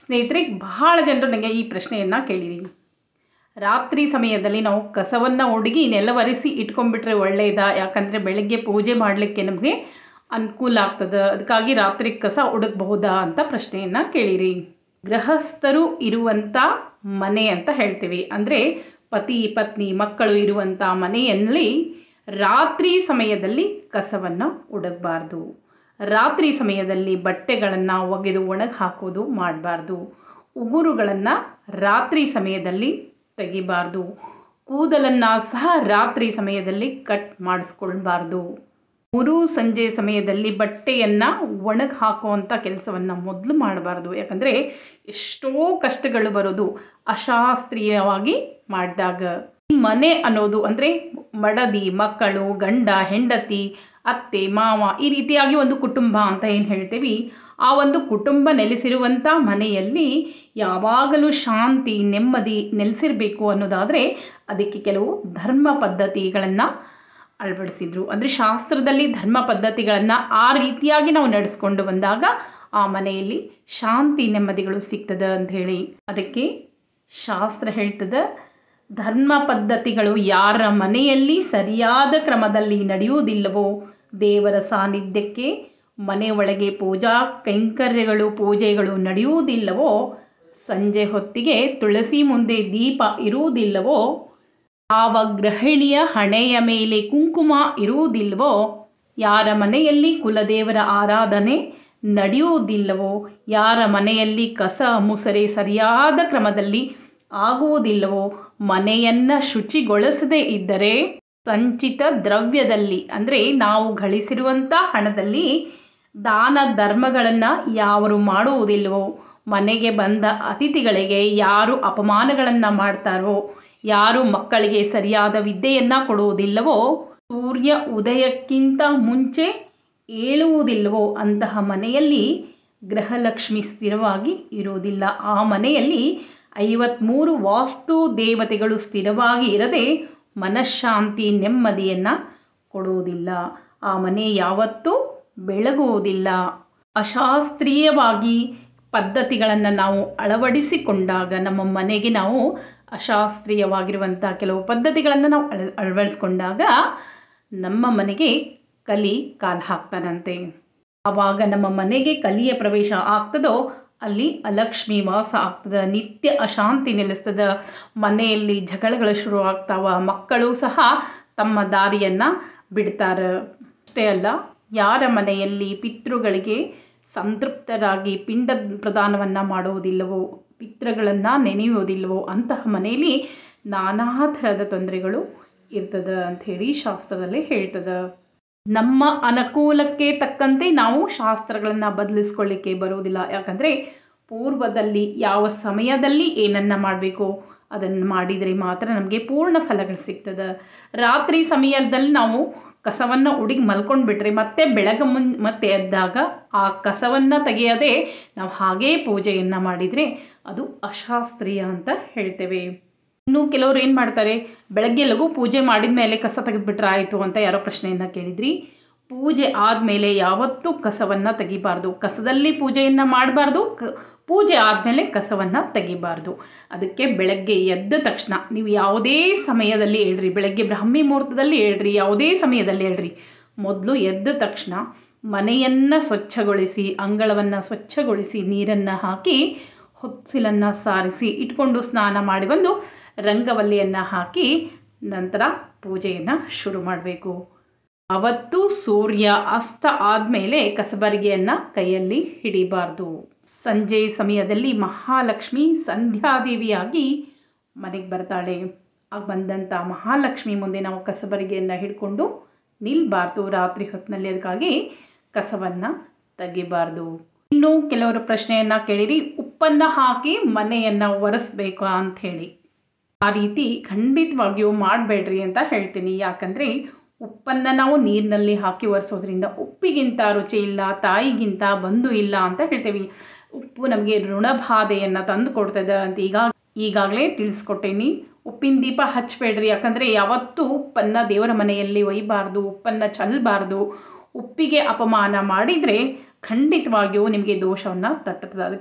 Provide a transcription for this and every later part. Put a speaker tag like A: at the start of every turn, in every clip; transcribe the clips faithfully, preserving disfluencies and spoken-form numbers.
A: ಸ್ನೇಹಿತರೆ, ಬಹಳ ಜನರು ನನಗೆ ಈ ಪ್ರಶ್ನೆಯನ್ನು ಕೇಳಿರಿ. ರಾತ್ರಿ ಸಮಯದಲ್ಲಿ ನಾವು ಕಸವನ್ನು ಒಡಗಿ ನೆಲವರಿಸಿ ಇಟ್ಕೊಂಡ್ಬಿಟ್ರೆ ಒಳ್ಳೆಯದಾ? ಯಾಕಂದರೆ ಬೆಳಗ್ಗೆ ಪೂಜೆ ಮಾಡಲಿಕ್ಕೆ ನಮಗೆ ಅನುಕೂಲ ಆಗ್ತದೆ, ಅದಕ್ಕಾಗಿ ರಾತ್ರಿ ಕಸ ಒಡಗಬಹುದಾ ಅಂತ ಪ್ರಶ್ನೆಯನ್ನು ಕೇಳಿರಿ. ಗೃಹಸ್ಥರು ಇರುವಂಥ ಮನೆ ಅಂತ ಹೇಳ್ತೀವಿ, ಅಂದರೆ ಪತಿ ಪತ್ನಿ ಮಕ್ಕಳು ಇರುವಂಥ ಮನೆಯಲ್ಲಿ ರಾತ್ರಿ ಸಮಯದಲ್ಲಿ ಕಸವನ್ನು ಒಡಗಬಾರ್ದು. ರಾತ್ರಿ ಸಮಯದಲ್ಲಿ ಬಟ್ಟೆಗಳನ್ನು ಒಗೆದು ಒಣಗಿ ಹಾಕೋದು ಮಾಡಬಾರ್ದು. ಉಗುರುಗಳನ್ನು ರಾತ್ರಿ ಸಮಯದಲ್ಲಿ ತೆಗಿಬಾರ್ದು. ಕೂದಲನ್ನು ಸಹ ರಾತ್ರಿ ಸಮಯದಲ್ಲಿ ಕಟ್ ಮಾಡಿಸ್ಕೊಳ್ಬಾರ್ದು. ಮೂರು ಸಂಜೆ ಸಮಯದಲ್ಲಿ ಬಟ್ಟೆಯನ್ನು ಒಣಗಿ ಹಾಕುವಂಥ ಕೆಲಸವನ್ನು ಮೊದಲು ಮಾಡಬಾರ್ದು. ಯಾಕಂದರೆ ಎಷ್ಟೋ ಕಷ್ಟಗಳು ಬರೋದು ಅಶಾಸ್ತ್ರೀಯವಾಗಿ ಮಾಡಿದಾಗ. ಮನೆ ಅನ್ನೋದು ಅಂದರೆ ಮಡದಿ, ಮಕ್ಕಳು, ಗಂಡ, ಹೆಂಡತಿ, ಅತ್ತೆ, ಮಾವ, ಈ ರೀತಿಯಾಗಿ ಒಂದು ಕುಟುಂಬ ಅಂತ ಏನು ಹೇಳ್ತೀವಿ, ಆ ಒಂದು ಕುಟುಂಬ ನೆಲೆಸಿರುವಂಥ ಮನೆಯಲ್ಲಿ ಯಾವಾಗಲೂ ಶಾಂತಿ ನೆಮ್ಮದಿ ನೆಲೆಸಿರಬೇಕು ಅನ್ನೋದಾದರೆ ಅದಕ್ಕೆ ಕೆಲವು ಧರ್ಮ ಪದ್ಧತಿಗಳನ್ನು ಅಳವಡಿಸಿದ್ರು. ಅಂದರೆ ಶಾಸ್ತ್ರದಲ್ಲಿ ಧರ್ಮ ಪದ್ಧತಿಗಳನ್ನು ಆ ರೀತಿಯಾಗಿ ನಾವು ನಡೆಸ್ಕೊಂಡು ಬಂದಾಗ ಆ ಮನೆಯಲ್ಲಿ ಶಾಂತಿ ನೆಮ್ಮದಿಗಳು ಸಿಗ್ತದೆ ಅಂಥೇಳಿ. ಅದಕ್ಕೆ ಶಾಸ್ತ್ರ ಹೇಳ್ತದೆ, ಧರ್ಮ ಪದ್ಧತಿಗಳು ಯಾರ ಮನೆಯಲ್ಲಿ ಸರಿಯಾದ ಕ್ರಮದಲ್ಲಿ ನಡೆಯುವುದಿಲ್ಲವೋ, ದೇವರ ಸಾನ್ನಿಧ್ಯಕ್ಕೆ ಮನೆ ಒಳಗೆ ಪೂಜಾ ಕೈಂಕರ್ಯಗಳು ಪೂಜೆಗಳು ನಡೆಯುವುದಿಲ್ಲವೋ, ಸಂಜೆ ಹೊತ್ತಿಗೆ ತುಳಸಿ ಮುಂದೆ ದೀಪ ಇರುವುದಿಲ್ಲವೋ, ಯಾವ ಗೃಹಿಣಿಯ ಹಣೆಯ ಮೇಲೆ ಕುಂಕುಮ ಇರುವುದಿಲ್ಲವೋ, ಯಾರ ಮನೆಯಲ್ಲಿ ಕುಲದೇವರ ಆರಾಧನೆ ನಡೆಯುವುದಿಲ್ಲವೋ, ಯಾರ ಮನೆಯಲ್ಲಿ ಕಸ ಮುಸರೆ ಸರಿಯಾದ ಕ್ರಮದಲ್ಲಿ ಆಗುವುದಿಲ್ಲವೋ, ಮನೆಯನ್ನು ಶುಚಿಗೊಳಿಸದೇ ಇದ್ದರೆ ಸಂಚಿತ ದ್ರವ್ಯದಲ್ಲಿ ಅಂದರೆ ನಾವು ಗಳಿಸಿರುವಂಥ ಹಣದಲ್ಲಿ ದಾನ ಧರ್ಮಗಳನ್ನು ಯಾರು ಮಾಡುವುದಿಲ್ಲವೋ, ಮನೆಗೆ ಬಂದ ಅತಿಥಿಗಳಿಗೆ ಯಾರು ಅಪಮಾನಗಳನ್ನು ಮಾಡ್ತಾರೋ, ಯಾರು ಮಕ್ಕಳಿಗೆ ಸರಿಯಾದ ವಿದ್ಯೆಯನ್ನು ಕೊಡುವುದಿಲ್ಲವೋ, ಸೂರ್ಯ ಉದಯಕ್ಕಿಂತ ಮುಂಚೆ ಏಳುವುದಿಲ್ಲವೋ ಅಂತಹ ಮನೆಯಲ್ಲಿ ಗೃಹಲಕ್ಷ್ಮಿ ಸ್ಥಿರವಾಗಿ ಇರುವುದಿಲ್ಲ. ಆ ಮನೆಯಲ್ಲಿ ಐವತ್ತ್ಮೂರು ವಾಸ್ತು ದೇವತೆಗಳು ಸ್ಥಿರವಾಗಿ ಇರದೆ ಮನಃಶಾಂತಿ ನೆಮ್ಮದಿಯನ್ನು ಕೊಡುವುದಿಲ್ಲ. ಆ ಮನೆ ಯಾವತ್ತೂ ಬೆಳಗುವುದಿಲ್ಲ. ಅಶಾಸ್ತ್ರೀಯವಾಗಿ ಪದ್ಧತಿಗಳನ್ನು ನಾವು ಅಳವಡಿಸಿಕೊಂಡಾಗ ನಮ್ಮ ಮನೆಗೆ ನಾವು ಅಶಾಸ್ತ್ರೀಯವಾಗಿರುವಂಥ ಕೆಲವು ಪದ್ಧತಿಗಳನ್ನು ನಾವು ಅಳ ಅಳವಡಿಸ್ಕೊಂಡಾಗ ನಮ್ಮ ಮನೆಗೆ ಕಲಿ ಕಾಲು ಹಾಕ್ತಾನಂತೆ. ಆವಾಗ ನಮ್ಮ ಮನೆಗೆ ಕಲಿಯ ಪ್ರವೇಶ ಆಗ್ತದೋ ಅಲ್ಲಿ ಅಲಕ್ಷ್ಮಿ ವಾಸ ಆಗ್ತದೆ, ನಿತ್ಯ ಅಶಾಂತಿ ನೆಲೆಸ್ತದೆ, ಮನೆಯಲ್ಲಿ ಜಗಳಗಳು ಶುರು ಆಗ್ತಾವ, ಮಕ್ಕಳು ಸಹ ತಮ್ಮ ದಾರಿಯನ್ನು ಬಿಡ್ತಾರೆ. ಅಷ್ಟೇ ಅಲ್ಲ, ಯಾರ ಮನೆಯಲ್ಲಿ ಪಿತೃಗಳಿಗೆ ಸಂತೃಪ್ತರಾಗಿ ಪಿಂಡ ಪ್ರದಾನವನ್ನು ಮಾಡುವುದಿಲ್ಲವೋ, ಪಿತೃಗಳನ್ನು ನೆನೆಯುವುದಿಲ್ಲವೋ ಅಂತಹ ಮನೆಯಲ್ಲಿ ನಾನಾ ಥರದ ತೊಂದರೆಗಳು ಇರ್ತದೆ ಅಂಥೇಳಿ ಶಾಸ್ತ್ರದಲ್ಲೇ ಹೇಳ್ತದೆ. ನಮ್ಮ ಅನುಕೂಲಕ್ಕೆ ತಕ್ಕಂತೆ ನಾವು ಶಾಸ್ತ್ರಗಳನ್ನು ಬದಲಿಸ್ಕೊಳ್ಳಿಕ್ಕೆ ಬರುವುದಿಲ್ಲ. ಯಾಕಂದರೆ ಪೂರ್ವದಲ್ಲಿ ಯಾವ ಸಮಯದಲ್ಲಿ ಏನನ್ನು ಮಾಡಬೇಕು ಅದನ್ನು ಮಾಡಿದರೆ ಮಾತ್ರ ನಮಗೆ ಪೂರ್ಣ ಫಲಗಳು ಸಿಗ್ತದೆ. ರಾತ್ರಿ ಸಮಯದಲ್ಲಿ ನಾವು ಕಸವನ್ನು ಉಡುಗಿ ಮಲ್ಕೊಂಡು ಬಿಟ್ಟರೆ ಮತ್ತೆ ಬೆಳಗ್ಗೆ ಮುನ್ ಮತ್ತೆ ಎದ್ದಾಗ ಆ ಕಸವನ್ನು ತೆಗೆಯದೆ ನಾವು ಹಾಗೇ ಪೂಜೆಯನ್ನು ಮಾಡಿದರೆ ಅದು ಅಶಾಸ್ತ್ರೀಯ ಅಂತ ಹೇಳ್ತೇವೆ. ಇನ್ನು ಕೆಲವರು ಏನು ಮಾಡ್ತಾರೆ, ಬೆಳಗ್ಗೆ ಲಘು ಪೂಜೆ ಮಾಡಿದ ಮೇಲೆ ಕಸ ತೆಗೆದುಬಿಟ್ರೆ ಆಯಿತು ಅಂತ ಯಾರೋ ಪ್ರಶ್ನೆಯನ್ನು ಕೇಳಿದ್ರಿ. ಪೂಜೆ ಆದಮೇಲೆ ಯಾವತ್ತೂ ಕಸವನ್ನು ತೆಗಿಬಾರ್ದು. ಕಸದಲ್ಲಿ ಪೂಜೆಯನ್ನು ಮಾಡಬಾರ್ದು, ಕ ಪೂಜೆ ಆದಮೇಲೆ ಕಸವನ್ನು ತೆಗಿಬಾರ್ದು. ಅದಕ್ಕೆ ಬೆಳಗ್ಗೆ ಎದ್ದ ತಕ್ಷಣ ನೀವು ಯಾವುದೇ ಸಮಯದಲ್ಲಿ ಹೇಳ್ರಿ, ಬೆಳಗ್ಗೆ ಬ್ರಾಹ್ಮಿ ಮುಹೂರ್ತದಲ್ಲಿ ಹೇಳ್ರಿ, ಯಾವುದೇ ಸಮಯದಲ್ಲಿ ಹೇಳ್ರಿ, ಮೊದಲು ಎದ್ದ ತಕ್ಷಣ ಮನೆಯನ್ನು ಸ್ವಚ್ಛಗೊಳಿಸಿ, ಅಂಗಳವನ್ನು ಸ್ವಚ್ಛಗೊಳಿಸಿ, ನೀರನ್ನು ಹಾಕಿ ಹೊತ್ತಿಲನ್ನು ಸಾರಿಸಿ ಇಟ್ಕೊಂಡು ಸ್ನಾನ ಮಾಡಿ ಬಂದು ರಂಗವಲ್ಲಿಯನ್ನು ಹಾಕಿ ನಂತರ ಪೂಜೆಯನ್ನು ಶುರು ಮಾಡಬೇಕು. ಅವತ್ತು ಸೂರ್ಯ ಅಸ್ತ ಆದಮೇಲೆ ಕಸಬರಿಗೆಯನ್ನು ಕೈಯಲ್ಲಿ ಹಿಡಿಬಾರ್ದು. ಸಂಜೆ ಸಮಯದಲ್ಲಿ ಮಹಾಲಕ್ಷ್ಮಿ ಸಂಧ್ಯಾದೇವಿಯಾಗಿ ಮನೆಗೆ ಬರ್ತಾಳೆ. ಆಗ ಬಂದಂಥ ಮಹಾಲಕ್ಷ್ಮಿ ಮುಂದೆ ನಾವು ಕಸಬರಿಗೆಯನ್ನು ಹಿಡ್ಕೊಂಡು ನಿಲ್ಲಬಾರ್ದು ರಾತ್ರಿ ಹೊತ್ತಿನಲ್ಲಿ. ಅದಕ್ಕಾಗಿ ಕಸವನ್ನು ತೆಗಿಬಾರ್ದು. ಇನ್ನು ಕೆಲವರು ಪ್ರಶ್ನೆಯನ್ನು ಕೇಳಿರಿ, ಉಪ್ಪನ್ನು ಹಾಕಿ ಮನೆಯನ್ನು ಒರೆಸ್ಬೇಕಾ ಅಂಥೇಳಿ. ಆ ರೀತಿ ಖಂಡಿತವಾಗಿಯೂ ಮಾಡಬೇಡ್ರಿ ಅಂತ ಹೇಳ್ತೀನಿ. ಯಾಕಂದರೆ ಉಪ್ಪನ್ನು ನಾವು ನೀರಿನಲ್ಲಿ ಹಾಕಿ ಒರೆಸೋದ್ರಿಂದ ಉಪ್ಪಿಗಿಂತ ರುಚಿ ಇಲ್ಲ, ತಾಯಿಗಿಂತ ಬಂಧು ಇಲ್ಲ ಅಂತ ಹೇಳ್ತೇವೆ. ಉಪ್ಪು ನಮಗೆ ಋಣಬಾಧೆಯನ್ನು ತಂದು ಕೊಡ್ತದೆ ಅಂತ ಈಗ ಈಗಾಗಲೇ ತಿಳಿಸ್ಕೊಟ್ಟೇನಿ. ಉಪ್ಪಿನ ದೀಪ ಹಚ್ಚಬೇಡ್ರಿ. ಯಾಕಂದರೆ ಯಾವತ್ತೂ ಉಪ್ಪನ್ನು ದೇವರ ಮನೆಯಲ್ಲಿ ಒಯ್ಯಬಾರ್ದು, ಉಪ್ಪನ್ನು ಚೆಲ್ಲಬಾರ್ದು. ಉಪ್ಪಿಗೆ ಅಪಮಾನ ಮಾಡಿದರೆ ಖಂಡಿತವಾಗಿಯೂ ನಿಮಗೆ ದೋಷವನ್ನು ತಟ್ಟುತ್ತದೆ. ಅದಕ್ಕಾಗಿ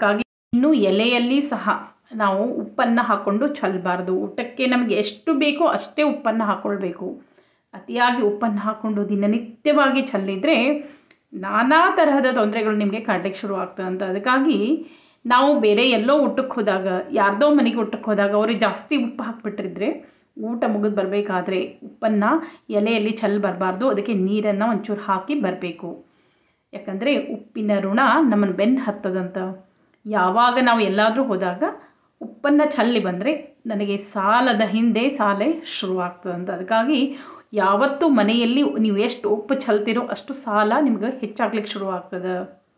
A: ಇನ್ನು ಎಲೆಯಲ್ಲಿ ಸಹ ನಾವು ಉಪ್ಪನ್ನು ಹಾಕ್ಕೊಂಡು ಚೆಲ್ಲಬಾರ್ದು. ಊಟಕ್ಕೆ ನಮಗೆ ಎಷ್ಟು ಬೇಕೋ ಅಷ್ಟೇ ಉಪ್ಪನ್ನು ಹಾಕ್ಕೊಳ್ಬೇಕು. ಅತಿಯಾಗಿ ಉಪ್ಪನ್ನು ಹಾಕ್ಕೊಂಡು ದಿನನಿತ್ಯವಾಗಿ ಚೆಲ್ಲಿದರೆ ನಾನಾ ತರಹದ ತೊಂದರೆಗಳು ನಿಮಗೆ ಕಾಡಲಿಕ್ಕೆ ಶುರು ಆಗ್ತದೆ ಅಂತ. ಅದಕ್ಕಾಗಿ ನಾವು ಬೇರೆ ಎಲ್ಲೋ ಊಟಕ್ಕೆ ಹೋದಾಗ, ಯಾರ್ದೋ ಮನೆಗೆ ಊಟಕ್ಕೆ ಹೋದಾಗ ಅವ್ರಿಗೆ ಜಾಸ್ತಿ ಉಪ್ಪು ಹಾಕಿಬಿಟ್ಟಿದ್ರೆ ಊಟ ಮುಗಿದು ಬರಬೇಕಾದ್ರೆ ಉಪ್ಪನ್ನು ಎಲೆಯಲ್ಲಿ ಚೆಲ್ಲಿ ಬರಬಾರ್ದು. ಅದಕ್ಕೆ ನೀರನ್ನು ಒಂಚೂರು ಹಾಕಿ ಬರಬೇಕು. ಯಾಕಂದರೆ ಉಪ್ಪಿನ ಋಣ ನಮ್ಮನ್ನು ಬೆನ್ನು ಹತ್ತದಂತ. ಯಾವಾಗ ನಾವು ಎಲ್ಲಾದರೂ ಹೋದಾಗ ಉಪ್ಪನ್ನು ಚೆಲ್ಲಿ ಬಂದರೆ ನನಗೆ ಸಾಲದ ಹಿಂದೆ ಸಾಲೆ ಶುರುವಾಗ್ತದಂತ. ಅದಕ್ಕಾಗಿ ಯಾವತ್ತೂ ಮನೆಯಲ್ಲಿ ನೀವು ಎಷ್ಟು ಉಪ್ಪು ಚೆಲ್ತೀರೋ ಅಷ್ಟು ಸಾಲ ನಿಮ್ಗೆ ಹೆಚ್ಚಾಗ್ಲಿಕ್ಕೆ ಶುರುವಾಗ್ತದೆ.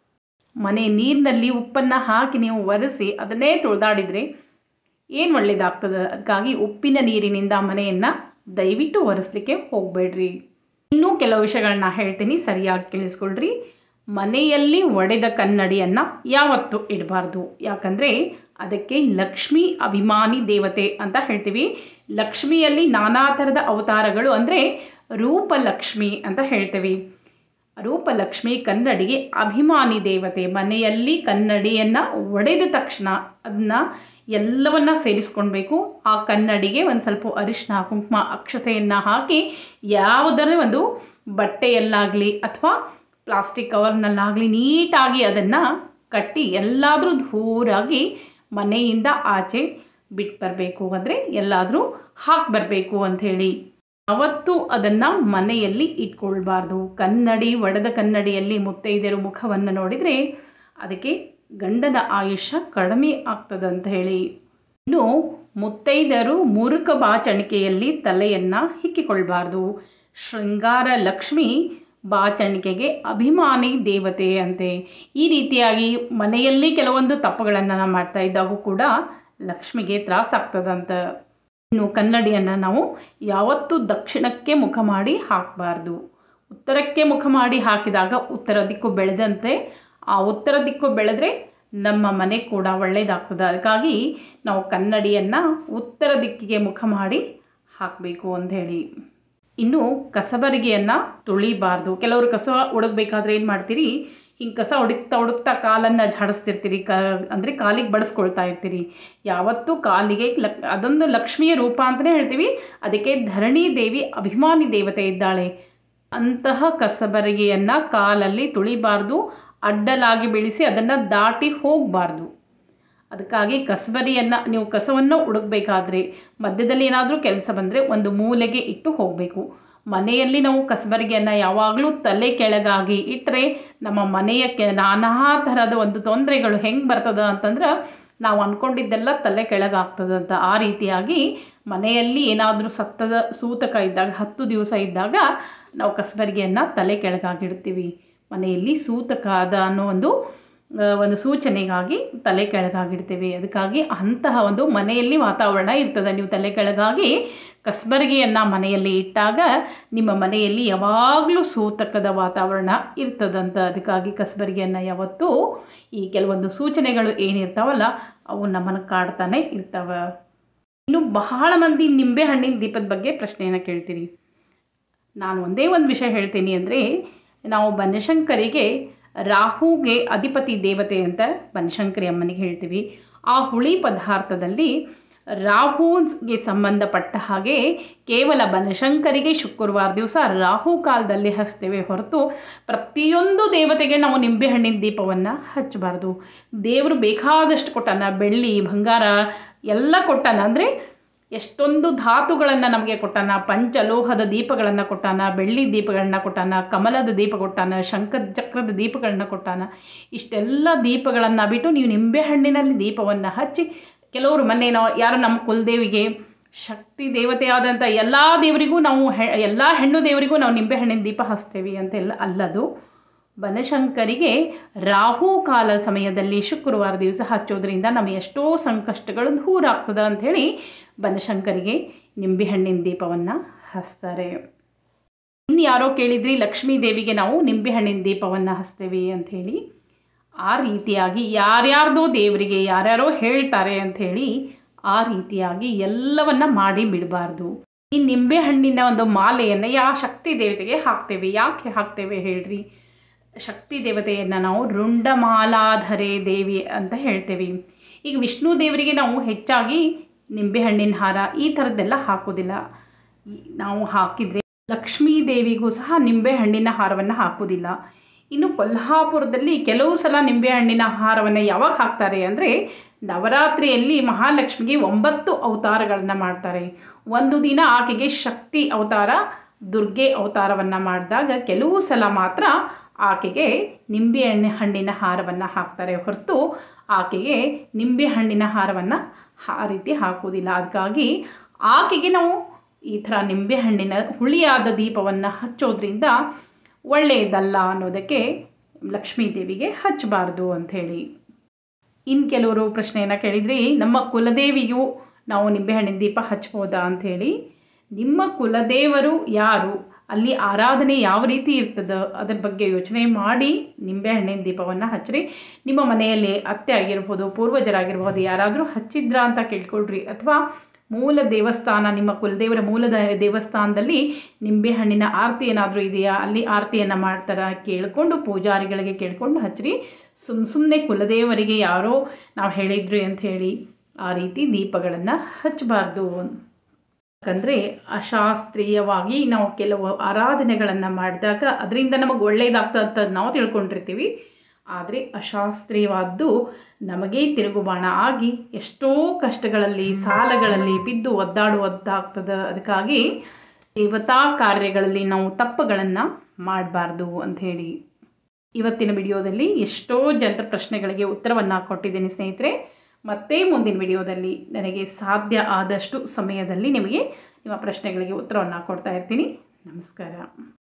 A: ಮನೆ ನೀರಿನಲ್ಲಿ ಉಪ್ಪನ್ನು ಹಾಕಿ ನೀವು ಒರೆಸಿ ಅದನ್ನೇ ತೊಳೆದಾಡಿದರೆ ಏನು ಒಳ್ಳೆಯದಾಗ್ತದೆ. ಅದಕ್ಕಾಗಿ ಉಪ್ಪಿನ ನೀರಿನಿಂದ ಮನೆಯನ್ನು ದಯವಿಟ್ಟು ಒರೆಸಲಿಕ್ಕೆ ಹೋಗಬೇಡ್ರಿ. ಇನ್ನೂ ಕೆಲವು ವಿಷಯಗಳನ್ನ ಹೇಳ್ತೀನಿ, ಸರಿಯಾಗಿ ಕೇಳಿಸ್ಕೊಳ್ರಿ. ಮನೆಯಲ್ಲಿ ಒಡೆದ ಕನ್ನಡಿಯನ್ನು ಯಾವತ್ತೂ ಇಡಬಾರ್ದು. ಯಾಕಂದರೆ ಅದಕ್ಕೆ ಲಕ್ಷ್ಮೀ ಅಭಿಮಾನಿ ದೇವತೆ ಅಂತ ಹೇಳ್ತೀವಿ. ಲಕ್ಷ್ಮಿಯಲ್ಲಿ ನಾನಾ ಥರದ ಅವತಾರಗಳು ಅಂದರೆ ರೂಪಲಕ್ಷ್ಮಿ ಅಂತ ಹೇಳ್ತೀವಿ. ರೂಪಲಕ್ಷ್ಮಿ ಕನ್ನಡಿಗೆ ಅಭಿಮಾನಿ ದೇವತೆ. ಮನೆಯಲ್ಲಿ ಕನ್ನಡಿಯನ್ನು ಒಡೆದ ತಕ್ಷಣ ಅದನ್ನ ಎಲ್ಲವನ್ನ ಸೇರಿಸ್ಕೊಳ್ಬೇಕು. ಆ ಕನ್ನಡಿಗೆ ಒಂದು ಸ್ವಲ್ಪ ಅರಿಶಿನ ಕುಂಕುಮ ಅಕ್ಷತೆಯನ್ನು ಹಾಕಿ ಯಾವುದರ ಒಂದು ಬಟ್ಟೆಯಲ್ಲಾಗಲಿ ಅಥವಾ ಪ್ಲಾಸ್ಟಿಕ್ ಕವರ್ನಲ್ಲಾಗಲಿ ನೀಟಾಗಿ ಅದನ್ನು ಕಟ್ಟಿ ಎಲ್ಲಾದರೂ ದೂರಾಗಿ ಮನೆಯಿಂದ ಆಚೆ ಬಿಟ್ಟು ಬರಬೇಕು. ಅಂದರೆ ಎಲ್ಲಾದರೂ ಹಾಕಿ ಬರಬೇಕು ಅಂಥೇಳಿ ಅವತ್ತು ಅದನ್ನು ಮನೆಯಲ್ಲಿ ಇಟ್ಕೊಳ್ಬಾರ್ದು. ಕನ್ನಡಿ ಒಡೆದ ಕನ್ನಡಿಯಲ್ಲಿ ಮುತ್ತೈದೆಯರು ಮುಖವನ್ನು ನೋಡಿದರೆ ಅದಕ್ಕೆ ಗಂಡನ ಆಯುಷ್ಯ ಕಡಿಮೆ ಆಗ್ತದಂತ ಹೇಳಿ. ಇನ್ನು ಮುತ್ತೈದೆಯರು ಮುರುಕ ಬಾಚಣಿಕೆಯಲ್ಲಿ ತಲೆಯನ್ನು ಹಿಕ್ಕಿಕೊಳ್ಬಾರ್ದು. ಶೃಂಗಾರ ಲಕ್ಷ್ಮಿ ಬಾಚಣಿಕೆಗೆ ಅಭಿಮಾನಿ ದೇವತೆ ಅಂತೆ. ಈ ರೀತಿಯಾಗಿ ಮನೆಯಲ್ಲಿ ಕೆಲವೊಂದು ತಪ್ಪುಗಳನ್ನು ನಾವು ಮಾಡ್ತಾ ಇದ್ದಾಗೂ ಕೂಡ ಲಕ್ಷ್ಮಿಗೆ ತ್ರಾಸಾಗ್ತದಂತ. ಇನ್ನು ಕನ್ನಡಿಯನ್ನು ನಾವು ಯಾವತ್ತೂ ದಕ್ಷಿಣಕ್ಕೆ ಮುಖ ಮಾಡಿ ಹಾಕಬಾರ್ದು. ಉತ್ತರಕ್ಕೆ ಮುಖ ಮಾಡಿ ಹಾಕಿದಾಗ ಉತ್ತರ ದಿಕ್ಕು ಬೆಳೆದಂತೆ ಆ ಉತ್ತರ ದಿಕ್ಕು ಬೆಳೆದ್ರೆ ನಮ್ಮ ಮನೆ ಕೂಡ ಒಳ್ಳೆಯದಾಗ್ತದೆ. ಅದಕ್ಕಾಗಿ ನಾವು ಕನ್ನಡಿಯನ್ನು ಉತ್ತರ ದಿಕ್ಕಿಗೆ ಮುಖ ಮಾಡಿ ಹಾಕಬೇಕು ಅಂಥೇಳಿ. ಇನ್ನು ಕಸಬರಿಗೆಯನ್ನು ತುಳಿಬಾರ್ದು. ಕೆಲವರು ಕಸ ಹುಡುಗಬೇಕಾದ್ರೆ ಏನು ಮಾಡ್ತೀರಿ, ಹಿಂಗೆ ಕಸ ಹುಡುಕ್ತಾ ಹುಡುಕ್ತಾ ಕಾಲನ್ನು ಝಾಡಿಸ್ತಿರ್ತೀರಿ, ಕ ಅಂದರೆ ಕಾಲಿಗೆ ಬಡಿಸ್ಕೊಳ್ತಾ ಇರ್ತೀರಿ. ಯಾವತ್ತೂ ಕಾಲಿಗೆ ಲಕ್ ಅದೊಂದು ಲಕ್ಷ್ಮಿಯ ರೂಪ ಅಂತಲೇ ಹೇಳ್ತೀವಿ. ಅದಕ್ಕೆ ಧರಣಿ ದೇವಿ ಅಭಿಮಾನಿ ದೇವತೆ ಇದ್ದಾಳೆ. ಅಂತಹ ಕಸಬರಿಗೆಯನ್ನು ಕಾಲಲ್ಲಿ ತುಳಿಬಾರ್ದು. ಅಡ್ಡಲಾಗಿ ಬೆಳೆಸಿ ಅದನ್ನು ದಾಟಿ ಹೋಗಬಾರ್ದು. ಅದಕ್ಕಾಗಿ ಕಸಬರಿಯನ್ನು ನೀವು ಕಸವನ್ನು ಹುಡುಗಬೇಕಾದ್ರೆ ಮಧ್ಯದಲ್ಲಿ ಏನಾದರೂ ಕೆಲಸ ಬಂದರೆ ಒಂದು ಮೂಲೆಗೆ ಇಟ್ಟು ಹೋಗಬೇಕು. ಮನೆಯಲ್ಲಿ ನಾವು ಕಸಬರಿಗೆಯನ್ನು ಯಾವಾಗಲೂ ತಲೆ ಕೆಳಗಾಗಿ ಇಟ್ಟರೆ ನಮ್ಮ ಮನೆಯ ಕೆ ನಾನಾ ಥರದ ಒಂದು ತೊಂದರೆಗಳು ಹೆಂಗೆ ಬರ್ತದೆ ಅಂತಂದ್ರೆ ನಾವು ಅಂದ್ಕೊಂಡಿದ್ದೆಲ್ಲ ತಲೆ ಕೆಳಗಾಗ್ತದಂತ. ಆ ರೀತಿಯಾಗಿ ಮನೆಯಲ್ಲಿ ಏನಾದರೂ ಸತ್ತದ ಸೂತಕ ಇದ್ದಾಗ ಹತ್ತು ದಿವಸ ಇದ್ದಾಗ ನಾವು ಕಸಬರಿಗೆಯನ್ನು ತಲೆ ಕೆಳಗಾಗಿಡ್ತೀವಿ. ಮನೆಯಲ್ಲಿ ಸೂತಕ ಅದ ಅನ್ನೋ ಒಂದು ಒಂದು ಸೂಚನೆಗಾಗಿ ತಲೆ ಕೆಳಗಾಗಿಡ್ತೇವೆ. ಅದಕ್ಕಾಗಿ ಅಂತಹ ಒಂದು ಮನೆಯಲ್ಲಿ ವಾತಾವರಣ ಇರ್ತದೆ. ನೀವು ತಲೆ ಕೆಳಗಾಗಿ ಕಸಬರಿಗೆಯನ್ನು ಮನೆಯಲ್ಲಿ ಇಟ್ಟಾಗ ನಿಮ್ಮ ಮನೆಯಲ್ಲಿ ಯಾವಾಗಲೂ ಸೂತಕದ ವಾತಾವರಣ ಇರ್ತದಂತ. ಅದಕ್ಕಾಗಿ ಕಸಬರಿಗೆಯನ್ನು ಯಾವತ್ತೂ ಈ ಕೆಲವೊಂದು ಸೂಚನೆಗಳು ಏನಿರ್ತಾವಲ್ಲ ಅವು ನಮ್ಮನ್ನು ಕಾಡ್ತಾನೆ ಇರ್ತವೆ. ಇನ್ನು ಬಹಳ ಮಂದಿ ನಿಂಬೆ ಹಣ್ಣಿನ ದೀಪದ ಬಗ್ಗೆ ಪ್ರಶ್ನೆಯನ್ನು ಕೇಳ್ತೀರಿ. ನಾನು ಒಂದೇ ಒಂದು ವಿಷಯ ಹೇಳ್ತೀನಿ ಅಂದರೆ, ನಾವು ಬನಶಂಕರಿಗೆ ರಾಹುಗೆ ಅಧಿಪತಿ ದೇವತೆ ಅಂತ ಬನಶಂಕರಿ ಅಮ್ಮನಿಗೆ ಹೇಳ್ತೀವಿ. ಆ ಹುಳಿ ಪದಾರ್ಥದಲ್ಲಿ ರಾಹುಗೆ ಸಂಬಂಧಪಟ್ಟ ಹಾಗೆ ಕೇವಲ ಬನಶಂಕರಿಗೆ ಶುಕ್ರವಾರ ದಿವಸ ರಾಹು ಕಾಲದಲ್ಲಿ ಹಚ್ತೇವೆ ಹೊರತು ಪ್ರತಿಯೊಂದು ದೇವತೆಗೆ ನಾವು ನಿಂಬೆಹಣ್ಣಿನ ದೀಪವನ್ನು ಹಚ್ಚಬಾರ್ದು. ದೇವರು ಬೇಕಾದಷ್ಟು ಕೊಟ್ಟಾನ, ಬೆಳ್ಳಿ ಬಂಗಾರ ಎಲ್ಲ ಕೊಟ್ಟಾನ. ಅಂದರೆ ಎಷ್ಟೊಂದು ಧಾತುಗಳನ್ನು ನಮಗೆ ಕೊಟ್ಟಾನ, ಪಂಚಲೋಹದ ದೀಪಗಳನ್ನು ಕೊಟ್ಟಾನ, ಬೆಳ್ಳಿ ದೀಪಗಳನ್ನ ಕೊಟ್ಟಾನ, ಕಮಲದ ದೀಪ ಕೊಟ್ಟಾನ, ಶಂಖದ ಚಕ್ರದ ದೀಪಗಳನ್ನ ಕೊಟ್ಟಾನ. ಇಷ್ಟೆಲ್ಲ ದೀಪಗಳನ್ನು ಬಿಟ್ಟು ನೀವು ನಿಂಬೆಹಣ್ಣಿನಲ್ಲಿ ದೀಪವನ್ನು ಹಚ್ಚಿ, ಕೆಲವರು ಮೊನ್ನೆ ನಾವು ಯಾರು ನಮ್ಮ ಕುಲದೇವಿಗೆ ಶಕ್ತಿ ದೇವತೆಯಾದಂಥ ಎಲ್ಲ ದೇವರಿಗೂ ನಾವು ಹೆ ಎಲ್ಲ ಹೆಣ್ಣು ದೇವರಿಗೂ ನಾವು ನಿಂಬೆಹಣ್ಣಿನ ದೀಪ ಹಚ್ತೇವೆ ಅಂತೆಲ್ಲ ಅಲ್ಲದು. ಬನಶಂಕರಿಗೆ ರಾಹು ಕಾಲ ಸಮಯದಲ್ಲಿ ಶುಕ್ರವಾರ ದಿವಸ ಹಚ್ಚೋದ್ರಿಂದ ನಮಗೆ ಎಷ್ಟೋ ಸಂಕಷ್ಟಗಳು ದೂರ ಆಗ್ತದೆ ಅಂಥೇಳಿ ಬನಶಂಕರಿಗೆ ನಿಂಬೆಹಣ್ಣಿನ ದೀಪವನ್ನು ಹಚ್ತಾರೆ. ಇನ್ನು ಯಾರೋ ಕೇಳಿದ್ರಿ ಲಕ್ಷ್ಮೀ ದೇವಿಗೆ ನಾವು ನಿಂಬೆಹಣ್ಣಿನ ದೀಪವನ್ನು ಹಚ್ತೇವೆ ಅಂಥೇಳಿ. ಆ ರೀತಿಯಾಗಿ ಯಾರ್ಯಾರ್ದೋ ದೇವರಿಗೆ ಯಾರ್ಯಾರೋ ಹೇಳ್ತಾರೆ ಅಂಥೇಳಿ ಆ ರೀತಿಯಾಗಿ ಎಲ್ಲವನ್ನ ಮಾಡಿ ಬಿಡಬಾರ್ದು. ಈ ನಿಂಬೆಹಣ್ಣಿನ ಒಂದು ಮಾಲೆಯನ್ನು ಯಾವ ಶಕ್ತಿ ದೇವತೆಗೆ ಹಾಕ್ತೇವೆ, ಯಾಕೆ ಹಾಕ್ತೇವೆ ಹೇಳ್ರಿ? ಶಕ್ತಿ ದೇವತೆಯನ್ನು ನಾವು ರುಂಡಮಾಲಾಧರೆ ದೇವಿ ಅಂತ ಹೇಳ್ತೇವೆ. ಈಗ ವಿಷ್ಣು ದೇವರಿಗೆ ನಾವು ಹೆಚ್ಚಾಗಿ ನಿಂಬೆಹಣ್ಣಿನ ಹಾರ ಈ ಥರದ್ದೆಲ್ಲ ಹಾಕೋದಿಲ್ಲ. ನಾವು ಹಾಕಿದರೆ ಲಕ್ಷ್ಮೀ ದೇವಿಗೂ ಸಹ ನಿಂಬೆಹಣ್ಣಿನ ಹಾರವನ್ನು ಹಾಕೋದಿಲ್ಲ. ಇನ್ನು ಕೊಲ್ಹಾಪುರದಲ್ಲಿ ಕೆಲವು ಸಲ ನಿಂಬೆಹಣ್ಣಿನ ಹಾರವನ್ನು ಯಾವಾಗ ಹಾಕ್ತಾರೆ ಅಂದರೆ ನವರಾತ್ರಿಯಲ್ಲಿ ಮಹಾಲಕ್ಷ್ಮಿಗೆ ಒಂಬತ್ತು ಅವತಾರಗಳನ್ನು ಮಾಡ್ತಾರೆ. ಒಂದು ದಿನ ಆಕೆಗೆ ಶಕ್ತಿ ಅವತಾರ, ದುರ್ಗೆ ಅವತಾರವನ್ನು ಮಾಡಿದಾಗ ಕೆಲವು ಸಲ ಮಾತ್ರ ಆಕೆಗೆ ನಿಂಬೆಹಣ್ಣು ಹಣ್ಣಿನ ಹಾರವನ್ನು ಹಾಕ್ತಾರೆ ಹೊರತು ಆಕೆಗೆ ನಿಂಬೆಹಣ್ಣಿನ ಹಾರವನ್ನು ಆ ರೀತಿ ಹಾಕೋದಿಲ್ಲ. ಅದಕ್ಕಾಗಿ ಆಕೆಗೆ ನಾವು ಈ ಥರ ನಿಂಬೆಹಣ್ಣಿನ ಹುಳಿಯಾದ ದೀಪವನ್ನು ಹಚ್ಚೋದ್ರಿಂದ ಒಳ್ಳೆಯದಲ್ಲ ಅನ್ನೋದಕ್ಕೆ ಲಕ್ಷ್ಮೀ ದೇವಿಗೆ ಹಚ್ಚಬಾರ್ದು ಅಂಥೇಳಿ. ಇನ್ನು ಕೆಲವರು ಪ್ರಶ್ನೆಯನ್ನು ಕೇಳಿದ್ರಿ, ನಮ್ಮ ಕುಲದೇವಿಗೂ ನಾವು ನಿಂಬೆಹಣ್ಣಿನ ದೀಪ ಹಚ್ಬೋದಾ ಅಂಥೇಳಿ. ನಿಮ್ಮ ಕುಲದೇವರು ಯಾರು, ಅಲ್ಲಿ ಆರಾಧನೆ ಯಾವ ರೀತಿ ಇರ್ತದೆ ಅದರ ಬಗ್ಗೆ ಯೋಚನೆ ಮಾಡಿ ನಿಂಬೆಹಣ್ಣಿನ ದೀಪವನ್ನು ಹಚ್ಚಿರಿ. ನಿಮ್ಮ ಮನೆಯಲ್ಲಿ ಅತ್ತೆ ಆಗಿರ್ಬೋದು, ಪೂರ್ವಜರಾಗಿರ್ಬೋದು ಯಾರಾದರೂ ಹಚ್ಚಿದ್ರಾ ಅಂತ ಕೇಳ್ಕೊಳ್ರಿ. ಅಥವಾ ಮೂಲ ದೇವಸ್ಥಾನ, ನಿಮ್ಮ ಕುಲದೇವರ ಮೂಲದ ದೇವಸ್ಥಾನದಲ್ಲಿ ನಿಂಬೆಹಣ್ಣಿನ ಆರತಿ ಏನಾದರೂ ಇದೆಯಾ, ಅಲ್ಲಿ ಆರತಿಯನ್ನು ಮಾಡ್ತಾರಾ ಕೇಳಿಕೊಂಡು ಪೂಜಾರಿಗಳಿಗೆ ಕೇಳಿಕೊಂಡು ಹಚ್ಚಿರಿ. ಸುಮ್ಮ ಸುಮ್ಮನೆ ಕುಲದೇವರಿಗೆ ಯಾರೋ ನಾವು ಹೇಳಿದ್ರಿ ಅಂಥೇಳಿ ಆ ರೀತಿ ದೀಪಗಳನ್ನು ಹಚ್ಚಬಾರ್ದು. ಯಾಕಂದರೆ ಅಶಾಸ್ತ್ರೀಯವಾಗಿ ನಾವು ಕೆಲವು ಆರಾಧನೆಗಳನ್ನು ಮಾಡಿದಾಗ ಅದರಿಂದ ನಮಗೆ ಒಳ್ಳೆಯದಾಗ್ತದೆ ಅಂತ ನಾವು ತಿಳ್ಕೊಂಡಿರ್ತೀವಿ. ಆದರೆ ಅಶಾಸ್ತ್ರೀಯವಾದ್ದು ನಮಗೇ ತಿರುಗುಬಾಣ ಆಗಿ ಎಷ್ಟೋ ಕಷ್ಟಗಳಲ್ಲಿ ಸಾಲಗಳಲ್ಲಿ ಬಿದ್ದು ಒದ್ದಾಡುವುದಾಗ್ತದೆ. ಅದಕ್ಕಾಗಿ ದೇವತಾ ಕಾರ್ಯಗಳಲ್ಲಿ ನಾವು ತಪ್ಪುಗಳನ್ನು ಮಾಡಬಾರ್ದು ಅಂಥೇಳಿ ಇವತ್ತಿನ ವಿಡಿಯೋದಲ್ಲಿ ಎಷ್ಟೋ ಜನರ ಪ್ರಶ್ನೆಗಳಿಗೆ ಉತ್ತರವನ್ನು ಕೊಟ್ಟಿದ್ದೀನಿ ಸ್ನೇಹಿತರೆ. ಮತ್ತೆ ಮುಂದಿನ ವಿಡಿಯೋದಲ್ಲಿ ನನಗೆ ಸಾಧ್ಯ ಆದಷ್ಟು ಸಮಯದಲ್ಲಿ ನಿಮಗೆ ನಿಮ್ಮ ಪ್ರಶ್ನೆಗಳಿಗೆ ಉತ್ತರವನ್ನು ಕೊಡ್ತಾ ಇರ್ತೀನಿ. ನಮಸ್ಕಾರ.